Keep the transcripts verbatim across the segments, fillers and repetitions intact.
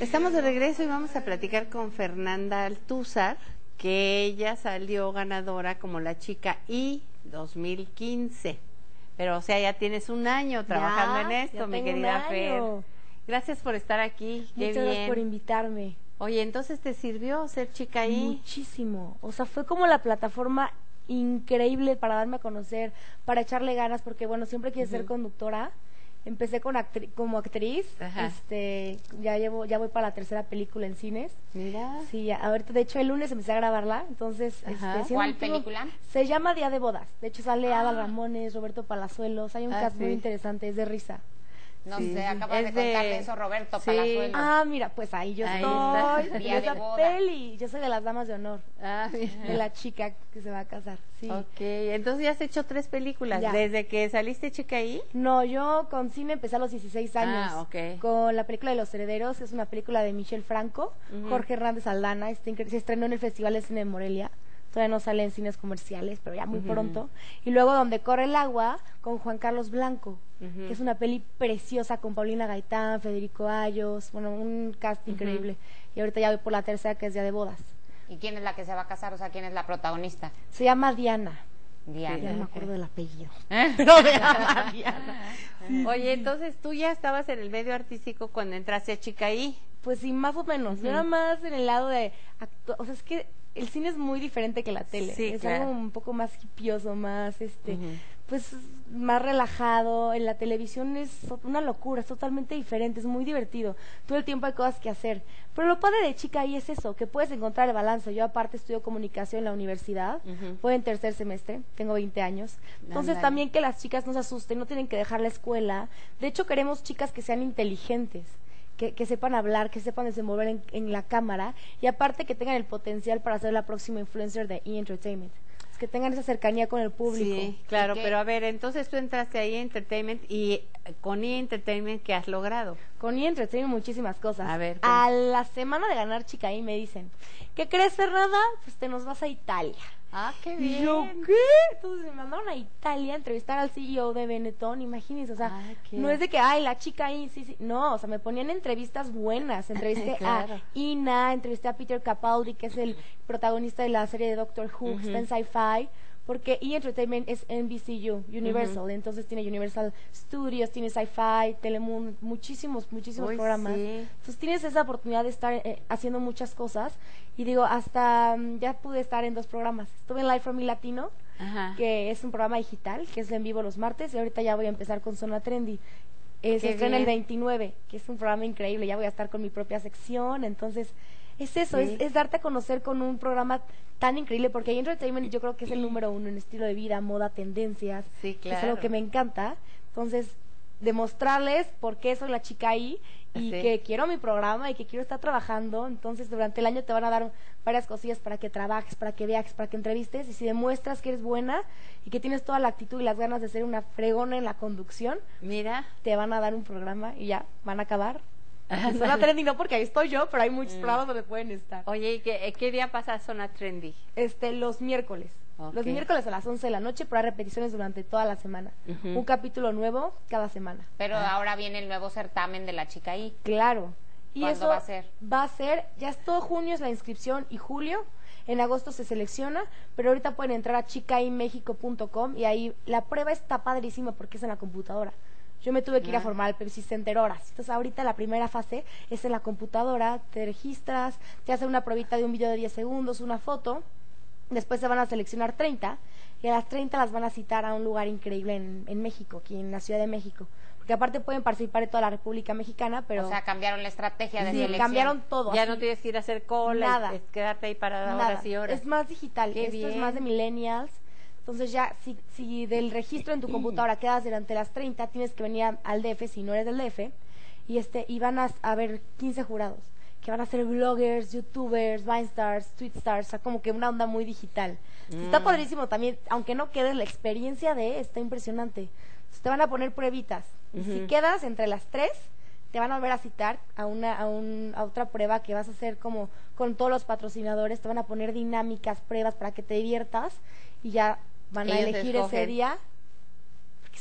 Estamos de regreso y vamos a platicar con Fernanda Altúzar, que ella salió ganadora como la chica I dos mil quince. Pero, o sea, ya tienes un año trabajando ya, en esto, ya mi tengo querida un Fer. año. Gracias por estar aquí. Qué Muchas gracias bien. por invitarme. Oye, entonces te sirvió ser chica I. Muchísimo. O sea, fue como la plataforma increíble para darme a conocer, para echarle ganas, porque bueno, siempre quise Uh-huh. ser conductora. Empecé con actri como actriz. Ajá. Este, ya llevo, ya voy para la tercera película en cines. Mira. Sí, ya, ahorita de hecho el lunes empecé a grabarla, entonces Ajá. este, sí, ¿Cuál un- película? Se llama Día de Bodas. De hecho sale Ah. Adal Ramones, Roberto Palazuelos, hay un Ah, cast muy sí. interesante, es de risa. No Sí, sé, sí. acaba Es de de- contarle eso Roberto Sí. Palazuelos. Ah, mira, pues ahí yo Ahí estoy, está. en Día de esa boda. peli. Yo soy de las damas de honor, Ah, de mira. la chica que se va a casar, sí. Ok, entonces ya has hecho tres películas. Ya. ¿Desde que saliste chica I? No, yo con cine empecé a los dieciséis años. Ah, ok. Con la película de Los Herederos, es una película de Michelle Franco, Ujú. Jorge Hernández Aldana, está incre- se estrenó en el Festival de Cine de Morelia. Todavía no sale en cines comerciales, pero ya muy Ujú. pronto. Y luego Donde corre el agua, con Juan Carlos Blanco, Ujú. que es una peli preciosa con Paulina Gaitán, Federico Ayos, bueno, un cast Ujú. increíble. Y ahorita ya voy por la tercera, que es Día de Bodas. ¿Y quién es la que se va a casar? O sea, ¿quién es la protagonista? Se llama Diana. Diana. Ya no me ok. acuerdo del apellido. ¿Eh? Pero se llama Diana. Oye, entonces tú ya estabas en el medio artístico cuando entraste a chica I. Pues sí, más o menos. Yo Ujú. era más en el lado de actu- o sea, es que el cine es muy diferente que la tele. Sí, es claro. algo un poco más hipioso, más este, Ujú. pues más relajado. En la televisión es una locura, es totalmente diferente, es muy divertido. Todo el tiempo hay cosas que hacer. Pero lo padre de chica ahí es eso, que puedes encontrar el balance. Yo aparte estudio comunicación en la universidad, Ujú. voy en tercer semestre, tengo veinte años. Entonces Ándale. también que las chicas no se asusten, no tienen que dejar la escuela. De hecho queremos chicas que sean inteligentes. Que, que sepan hablar, que sepan desenvolver en, en la cámara y aparte que tengan el potencial para ser la próxima influencer de E! Entertainment. Es que tengan esa cercanía con el público. Sí, claro, ¿Y qué? pero a ver, entonces tú entraste ahí en Entertainment y eh, con E! Entertainment, ¿qué has logrado? Con E! Entertainment muchísimas cosas. A ver, a la semana de ganar chica ahí me dicen, ¿qué crees, Fernanda? Pues te nos vas a Italia. Ah, qué Y yo, ¿qué? Entonces me mandaron a Italia a entrevistar al C E O de Benetton, imagínense, o sea, Ay, qué- no es de que, ay, la chica ahí, sí, sí, no, o sea, me ponían entrevistas buenas, entrevisté Claro. a Ina, entrevisté a Peter Capaldi, que es el protagonista de la serie de Doctor Who, que está en Sci-Fi, porque E! Entertainment es N B C U, Universal, Ujú. entonces tiene Universal Studios, tiene Sci-Fi, Telemundo, muchísimos, muchísimos Uy, programas. sí. Entonces tienes esa oportunidad de estar eh, haciendo muchas cosas y digo, hasta mm, ya pude estar en dos programas. Estuve en Live from Me Latino, Ajá. que es un programa digital, que es en vivo los martes y ahorita ya voy a empezar con Zona Trendy. Eh, Qué se estrena el bien. veintinueve, que es un programa increíble, ya voy a estar con mi propia sección, entonces es eso, Sí. es, es darte a conocer con un programa tan increíble, porque ahí Entertainment yo creo que es el número uno en estilo de vida, moda, tendencias, Sí, que es claro. algo que me encanta, entonces demostrarles por qué soy la chica ahí y Sí. que quiero mi programa y que quiero estar trabajando, entonces durante el año te van a dar varias cosillas para que trabajes, para que viajes, para que entrevistes y si demuestras que eres buena y que tienes toda la actitud y las ganas de ser una fregona en la conducción, Mira. te van a dar un programa y ya, van a acabar. Zona Trendy no porque ahí estoy yo, pero hay muchos programas donde pueden estar. Oye, ¿y qué, eh, qué día pasa Zona Trendy? Este, los miércoles. Ok. Los miércoles a las once de la noche, pero hay repeticiones durante toda la semana. Ujú. Un capítulo nuevo cada semana. Pero ahora viene el nuevo certamen de la chica ahí. Claro. Y ¿Cuándo eso va a ser? Va a ser, ya es todo junio es la inscripción y julio, en agosto se selecciona, pero ahorita pueden entrar a chica i méxico punto com y ahí la prueba está padrísima porque es en la computadora. Yo me tuve que ir a Ah. formar al Pepsi Center horas. Entonces ahorita la primera fase es en la computadora, te registras, te hacen una pruebita de un video de diez segundos, una foto, después se van a seleccionar treinta y a las treinta las van a citar a un lugar increíble en, en México, aquí en la Ciudad de México. Porque aparte pueden participar de toda la República Mexicana, pero O sea, cambiaron la estrategia de sí, selección. cambiaron todo. Ya así. no tienes que ir a hacer cola, Nada. y, es quedarte ahí parada Nada, horas y horas. es más digital, Qué esto es bien. más de millennials. Entonces ya, si, si del registro en tu computadora quedas durante las treinta, tienes que venir a- al D F si no eres del D F, y este y van a, a ver quince jurados, que van a ser bloggers, youtubers, Vinestars, Tweetstars, o sea, como que una onda muy digital. Está Mm. padrísimo también, aunque no quedes, la experiencia de está impresionante. Entonces, te van a poner pruebitas, y si Ujú. quedas entre las tres, te van a volver a citar a una a, un, a otra prueba que vas a hacer como con todos los patrocinadores, te van a poner dinámicas, pruebas para que te diviertas y ya van a Ellos elegir ese escogen. día. Porque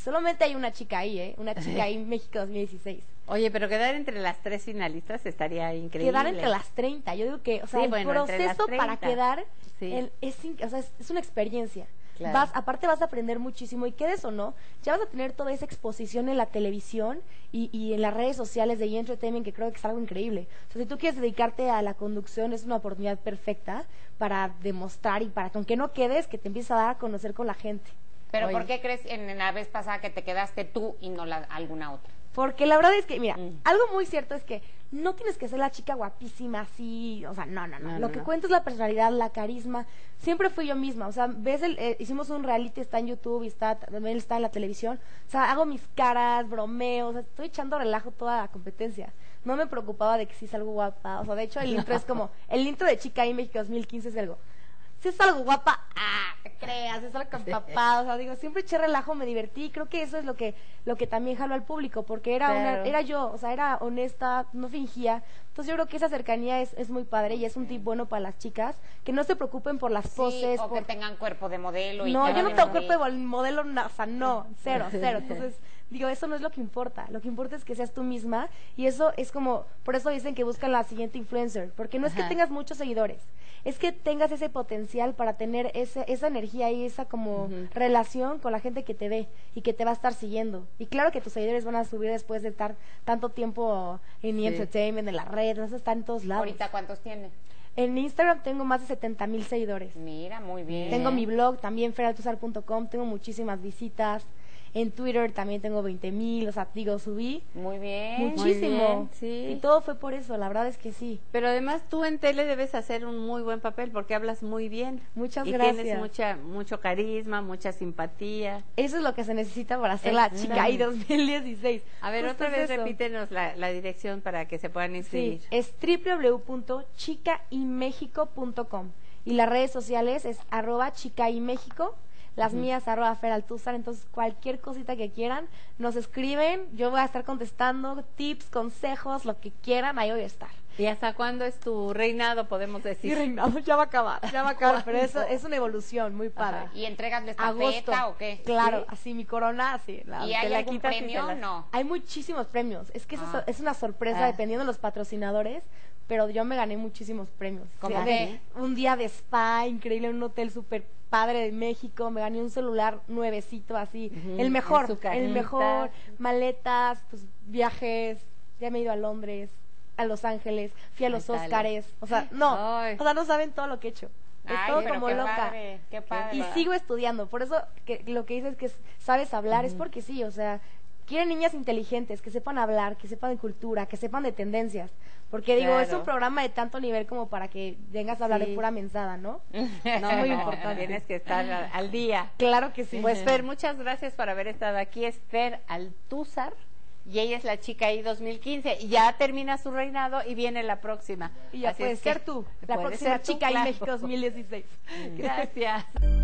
solamente hay una chica ahí, ¿eh? Una chica ahí, México dos mil dieciséis. Oye, pero quedar entre las tres finalistas estaría increíble. Quedar entre las treinta, yo digo que, o sea, Sí, el bueno, entre las proceso para treinta. quedar Sí. el- es, in- o sea, es, es una experiencia. Claro. Vas, aparte vas a aprender muchísimo y quedes o no, ya vas a tener toda esa exposición en la televisión y, y en las redes sociales de E! Entertainment, que creo que es algo increíble. O sea, si tú quieres dedicarte a la conducción, es una oportunidad perfecta para demostrar y para que aunque no quedes, que te empieces a dar a conocer con la gente. Pero Oye. ¿por qué crees en, en la vez pasada que te quedaste tú y no la, alguna otra? Porque la verdad es que, mira, Mm. algo muy cierto es que no tienes que ser la chica guapísima así, o sea, no, no, no. No, Lo no, que no. cuenta es la personalidad, la carisma. Siempre fui yo misma, o sea, ves, el, eh, hicimos un reality, está en YouTube y está, también está en la televisión. O sea, hago mis caras, bromeo, o sea, estoy echando relajo toda la competencia. No me preocupaba de que si salgo guapa, o sea, de hecho el intro es como, el intro de Chica I México dos mil quince es algo. Si es algo guapa, ah, te creas, es algo con papá, o sea, digo, siempre eché relajo, me divertí, creo que eso es lo que, lo que también jaló al público, porque era una, Claro. era yo, o sea, era honesta, no fingía, entonces yo creo que esa cercanía es, es muy padre y es un tip bueno para las chicas, que no se preocupen por las poses, Sí, o por... que tengan cuerpo de modelo. Y No, que yo no vayan tengo así. cuerpo de vol- modelo, no, o sea, no, cero, cero. Entonces, digo, eso no es lo que importa. Lo que importa es que seas tú misma y eso es como, por eso dicen que buscan la siguiente influencer, porque no es que Ajá. tengas muchos seguidores, es que tengas ese potencial para tener ese, esa energía y esa como Ujú. relación con la gente que te ve y que te va a estar siguiendo. Y claro que tus seguidores van a subir después de estar tanto tiempo en Sí. E! Entertainment, en las redes, vas a estar en todos lados. ¿Ahorita cuántos tiene? En Instagram tengo más de setenta mil seguidores. Mira, muy bien. Tengo mi blog también, fer altuzar punto com, tengo muchísimas visitas. En Twitter también tengo veinte mil, o sea, digo, subí Muy bien. muchísimo. bien, sí. Y todo fue por eso, la verdad es que sí. Pero además tú en tele debes hacer un muy buen papel porque hablas muy bien. Muchas y gracias. tienes mucha, mucho carisma, mucha simpatía. Eso es lo que se necesita para hacer Es- la Chica I dos mil dieciséis. A ver, Justo otra es vez eso. repítenos la, la dirección para que se puedan inscribir. Sí, es doble u doble u doble u punto chica y méxico punto com y las redes sociales es arroba chica y méxico, las mías arroba Fer Altuzar, entonces cualquier cosita que quieran, nos escriben, yo voy a estar contestando, tips, consejos, lo que quieran, ahí voy a estar. ¿Y hasta cuándo es tu reinado, podemos Mi decir? reinado ya va a acabar, ya va a acabar, pero eso es una evolución muy padre. Ajá. ¿Y entregas la Agosto, estafeta o qué? claro, ¿Sí? así mi corona, así. la- ¿Y te hay la algún quitas y te premio? la- No. Hay muchísimos premios, es que eso Ah. es una sorpresa Ah. dependiendo de los patrocinadores, pero yo me gané muchísimos premios. ¿Cómo O sea, qué? de un día de spa increíble en un hotel súper padre de México, me gané un celular nuevecito así, Ujú, el mejor, en su el cajita. mejor, maletas, pues viajes, ya me he ido a Londres, a Los Ángeles, fui a los Ay, tal. Óscares, o sea, no, Ay. o sea, no saben todo lo que he hecho. Ay, Estoy pero como qué loca. padre, qué padre. Y sigo estudiando, por eso que lo que dices que es- sabes hablar es porque sí, o sea, quieren niñas inteligentes, que sepan hablar, que sepan de cultura, que sepan de tendencias. Porque digo, es Claro. un programa de tanto nivel como para que vengas a hablar Sí. de pura mensada, ¿no? No, muy no, importante. Tienes que estar al, al día. Claro que sí. Pues Fer, muchas gracias por haber estado aquí. Es Fer Altuzar y ella es la Chica I dos mil quince. Y ya termina su reinado y viene la próxima. y ya Así puedes es que ser tú, la puedes próxima ser tú, chica en claro. México dos mil dieciséis. Gracias.